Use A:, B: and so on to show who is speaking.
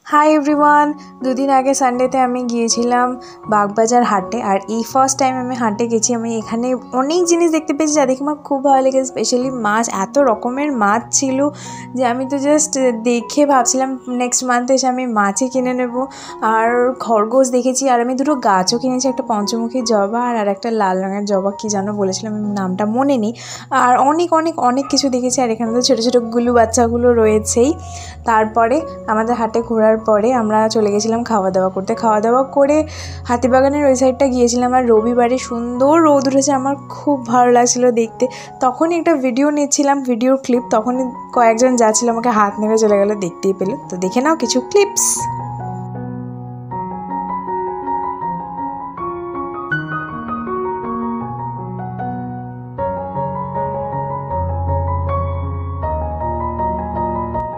A: Hi everyone, দুদিন আগে সানডেতে আমি গিয়েছিলাম বাগবাজার হাটে। আর এই ফার্স্ট টাইম আমি হাটে গেছি। আমি এখানে অনেক জিনিস দেখতে পেয়েছি যা দেখে আমার খুব ভালো লেগেছে। স্পেশালি মাছ, এত রকমের মাছ ছিল যে আমি তো জাস্ট দেখে ভাবছিলাম নেক্সট মান্থে এসে আমি মাছই কিনে নেব। আর খরগোশ দেখেছি, আর আমি দুটো গাছও কিনেছি, একটা পঞ্চমুখী জবা আর একটা লাল রঙের জবা, কী যেন বলেছিলাম আমি নামটা মনে নেই। আর অনেক অনেক অনেক কিছু দেখেছি। আর এখানে তো ছোটো ছোটো গুলু বাচ্চাগুলো রয়েছেই। তারপরে আমাদের হাটে ঘোরার পরে আমরা চলে গেছিলাম খাওয়া দাওয়া করতে। খাওয়া দাওয়া করে হাতিবাগানের ওই সাইডটা গিয়েছিলাম। আর রবিবারে সুন্দর রোদ উঠেছে, আমার খুব ভালো লাগছিলো দেখতে। তখনই একটা ভিডিও নিচ্ছিলাম, ভিডিওর ক্লিপ, তখনই কয়েকজন যাচ্ছিলো আমাকে হাত নেড়ে চলে গেলো, দেখতেই পেলো। তো দেখে নাও কিছু ক্লিপস।